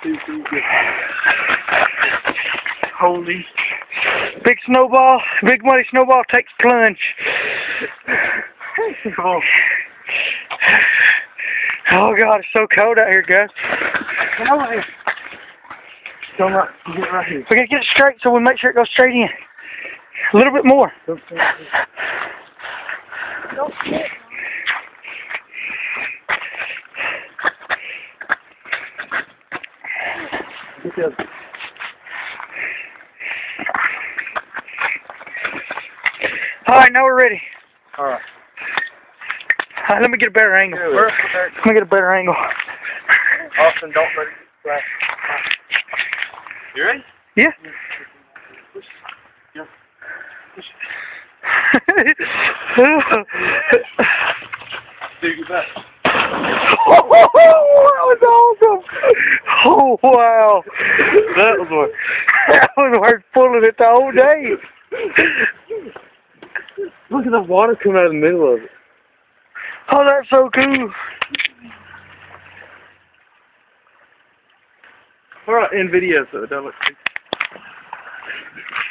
Holy. Big muddy snowball takes plunge. Oh God, it's so cold out here, guys. Come right, get right here. We gotta get it straight so we make sure it goes straight in. A little bit more. Don't sit. Get the other. Alright, now we're ready. Alright. Let me get a better angle. Let me get a better angle. Austin, don't let it splash. You ready? Yeah. Yeah. Dude, get back. That was awesome. Oh wow. That was worth. That was worth pulling it the whole day. Look at the water coming out of the middle of it. Oh, that's so cool. Alright, in video so it don't look